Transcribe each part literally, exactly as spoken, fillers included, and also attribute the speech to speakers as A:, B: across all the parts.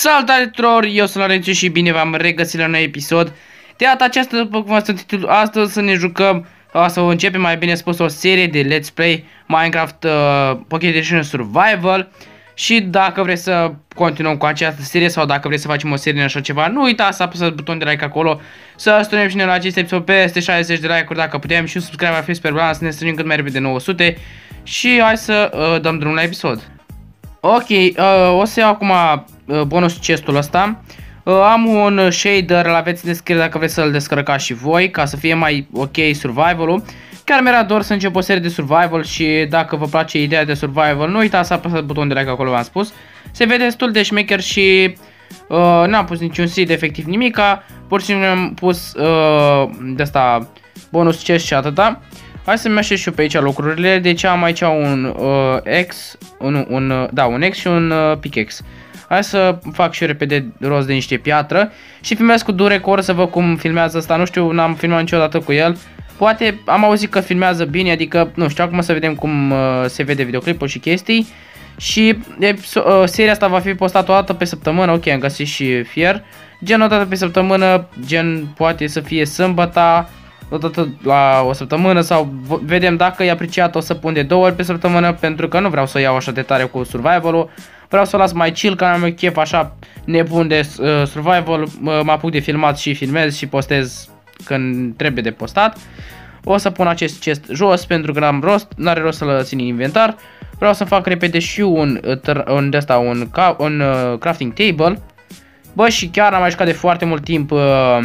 A: Salutare tuturor, eu sunt Lorenzo și bine v-am regăsit la un nou episod. De data aceasta, după cum v-am titlul, astăzi să ne jucăm, o să începem mai bine spus o serie de Let's Play Minecraft uh, Pocket Edition Survival. Și dacă vreți să continuăm cu această serie sau dacă vreți să facem o serie în așa ceva, nu uitați să apăsați butonul de like acolo, să strângem și noi la acest episod peste șaizeci de like-uri dacă putem și un subscribe ar fi super bun, să ne strângem cât mai repede nouă sute. Și hai să uh, dăm drumul la episod. Ok, uh, o să iau acum uh, bonus chestul ăsta. Uh, am un shader, îl aveți în descriere dacă vreți să-l descărcați și voi, ca să fie mai ok survival-ul. Chiar mi-era dor să încep o serie de survival și dacă vă place ideea de survival, nu uitați să apăsați butonul de like acolo, v-am spus. Se vede destul de șmecher și uh, n-am pus niciun seed, efectiv nimica. Pur și simplu am pus uh, de asta bonus chest și atâta. Hai să-mi așez și eu pe aici lucrurile. Deci am aici un uh, X, un, un, uh, da, un X și un uh, pickaxe. Hai să fac și eu repede rost de niște piatră și filmez cu Durecord să văd cum filmează asta. Nu știu, n-am filmat niciodată cu el. Poate am auzit că filmează bine, adică nu știu, acum să vedem cum uh, se vede videoclipul și chestii. Și de, uh, seria asta va fi postată o dată pe săptămână, ok, am găsit și fier. Gen o dată pe săptămână, gen poate să fie sâmbăta, o dată la o săptămână sau vedem dacă e apreciat, o să pun de două ori pe săptămână, pentru că nu vreau să o iau așa de tare cu survival-ul. Vreau să o las mai chill, că am chef așa nebun de uh, survival, mă apuc de filmat și filmez și postez când trebuie de postat. O să pun acest chest jos pentru că n-am rost, n-are rost să-l țin în inventar. Vreau să fac repede și un, un, de-asta, un, un uh, crafting table. Bă, și chiar am mai jucat de foarte mult timp uh,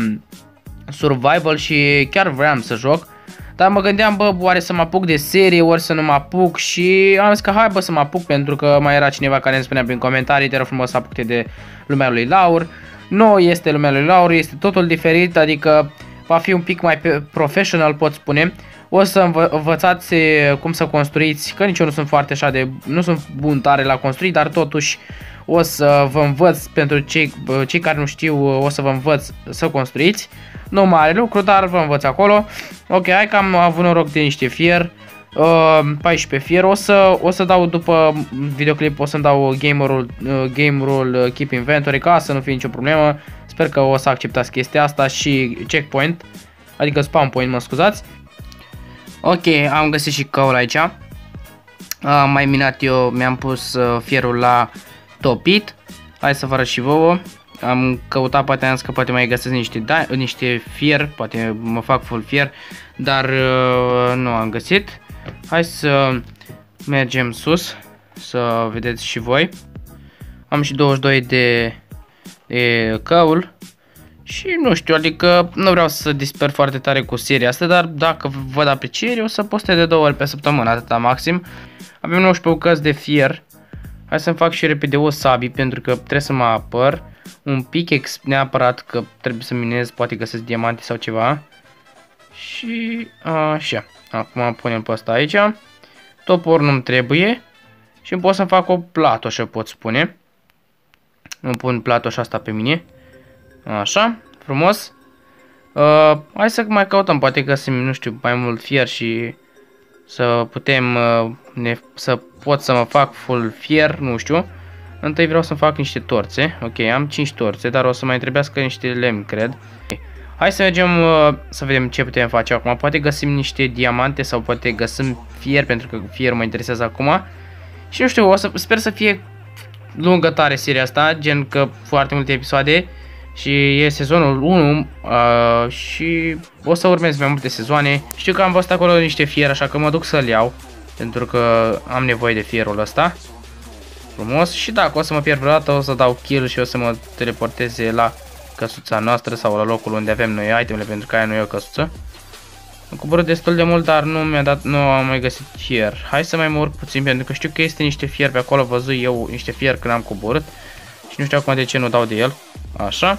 A: survival și chiar vreau să joc. Dar mă gândeam, bă, oare să mă apuc de serie, ori să nu mă apuc. Și am zis că hai, bă, să mă apuc, pentru că mai era cineva care îmi spunea prin comentarii: te rog frumos să apuc de lumea lui Laur. Nu este lumea lui Laur, este totul diferit, adică va fi un pic mai professional, pot spune. O să învă învățați cum să construiți, că nici eu nu sunt foarte așa de, nu sunt bun tare la construit, dar totuși o să vă învăț, pentru cei, cei care nu știu, o să vă învăț să construiți. Nu mare lucru, dar vă învăț acolo. Ok, hai că am avut noroc de niște fier, uh, paisprezece fier. O să, o să dau după videoclip, o să-mi dau game rule, uh, game rule uh, keep inventory, ca să nu fie nicio problemă. Sper că o să acceptați chestia asta și checkpoint, adică spawn point, mă scuzați. Ok, am găsit și căul aici. Am mai minat eu, mi-am pus uh, fierul la topit. Hai să vă arăt și vouă. Am căutat, poate am zis că poate mai găsesc niște, da, niște fier, poate mă fac full fier, dar uh, nu am găsit. Hai să mergem sus, să vedeți și voi. Am și douăzeci și doi de, de căul. Și nu știu, adică nu vreau să disper foarte tare cu seria asta, dar dacă văd apreciere o să postez de două ori pe săptămână, atâta maxim. Avem nouăsprezece bucăți de fier. Hai să-mi fac și repede o sabie, pentru că trebuie să mă apăr. Un pickaxe neapărat, că trebuie să minez, poate găsesc diamante sau ceva. Și așa, acum punem pe asta aici. Topor nu-mi trebuie. Și îmi pot să fac o platoșă, pot spune. Îmi pun platoșa asta pe mine. Așa, frumos. Uh, hai să mai căutăm, poate găsim, nu știu, mai mult fier și să putem, uh, ne, să pot să mă fac full fier, nu știu. Întâi vreau să fac niște torțe. Ok, am cinci torțe, dar o să mai trebuiască niște lemn, cred. Okay. Hai să mergem uh, să vedem ce putem face acum. Poate găsim niște diamante sau poate găsim fier, pentru că fierul mă interesează acum. Și nu știu, o să, sper să fie lungă tare seria asta, gen că foarte multe episoade. Și e sezonul unu uh, și o să urmez mai multe sezoane. Știu că am văzut acolo niște fier, așa că mă duc să-l iau, pentru că am nevoie de fierul ăsta. Frumos. Și dacă o să mă pierd vreodată, o să dau kill și o să mă teleporteze la căsuța noastră sau la locul unde avem noi itemele, pentru că aia nu e o căsuță. Am coborât destul de mult, dar nu mi-a dat, nu am mai găsit fier. Hai să mai mă urc puțin, pentru că știu că este niște fier pe acolo, văzut eu niște fier când am coborât. Și nu știu acum de ce nu dau de el. Așa.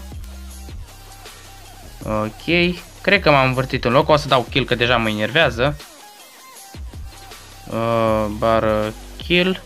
A: Ok. Cred că m-am învârtit în loc. O să dau kill, că deja mă enervează. Uh, bară kill.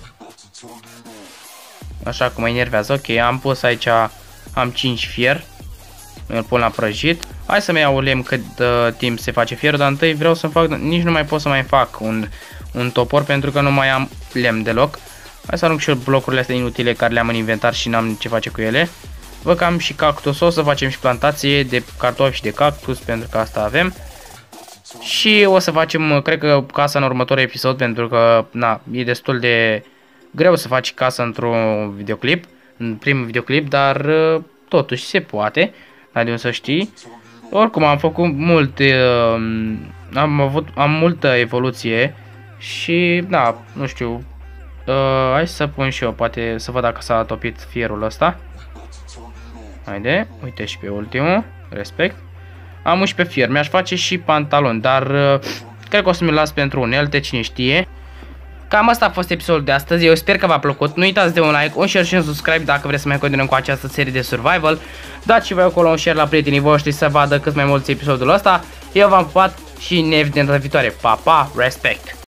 A: Așa că mă enervează. Ok, am pus aici. Am cinci fier. Îl pun la prăjit. Hai să-mi iau lemn cât uh, timp se face fierul. Dar întâi vreau să fac. Nici nu mai pot să mai fac un, un topor, pentru că nu mai am lemn deloc. Hai să arunc și eu blocurile astea inutile care le-am în inventar și n-am ce face cu ele. Văd că am și cactus, o să facem și plantație de cartofi și de cactus, pentru că asta avem. Și o să facem, cred că, casa în următorul episod, pentru că, na, e destul de greu să faci casa într-un videoclip, în primul videoclip, dar totuși se poate, n-ai de unde să știi. Oricum am făcut mult, am avut, am multă evoluție și, da, nu știu, uh, hai să pun și eu, poate să văd dacă s-a topit fierul ăsta. Haide, uite și pe ultimul, respect. Am unsprezece fier, mi-aș face și pantaloni, dar uh, cred că o să mi-l las pentru unelte, cine știe. Cam asta a fost episodul de astăzi, eu sper că v-a plăcut. Nu uitați de un like, un share și un subscribe dacă vreți să mai continuăm cu această serie de survival. Dați și voi acolo un share la prietenii voștri să vadă cât mai mulți episodul ăsta. Eu v-am pupat și ne vedem data viitoare. Pa, pa, respect!